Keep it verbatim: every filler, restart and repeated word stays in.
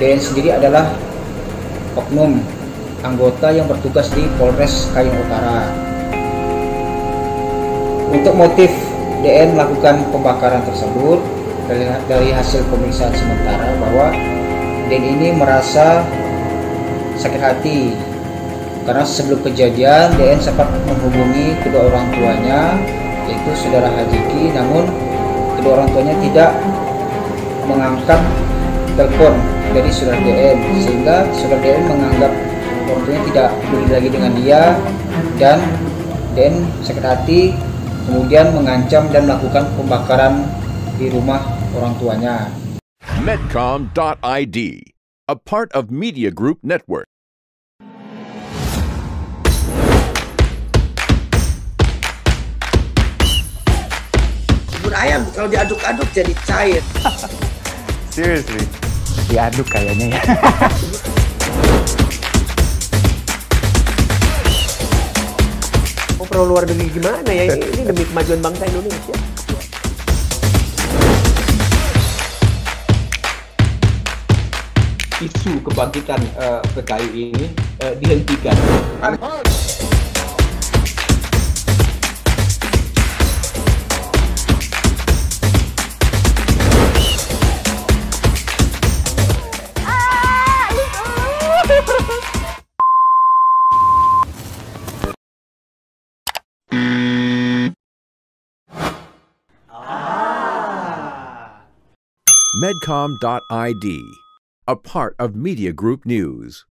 D N sendiri adalah oknum anggota yang bertugas di Polres Kayong Utara. Untuk motif D N melakukan pembakaran tersebut, dari, dari hasil pemeriksaan sementara bahwa D N ini merasa sakit hati karena sebelum kejadian D N sempat menghubungi kedua orang tuanya, yaitu saudara Hajiki, namun kedua orang tuanya tidak mengangkat telepon dari saudara D N, sehingga saudara D N menganggap orang tuanya tidak peduli lagi dengan dia, dan D N sakit hati kemudian mengancam dan melakukan pembakaran di rumah orang tuanya. Medcom dot I D, a part of Media Group Network. Bubur ayam kalau diaduk-aduk jadi cair. Seriously? Diaduk kayaknya ya. Mau pro luar negeri gimana ya? Ini demi kemajuan bangsa Indonesia. Isu kebangkitan uh, P K I ini uh, dihentikan. Medcom dot I D, a part of Media Group News.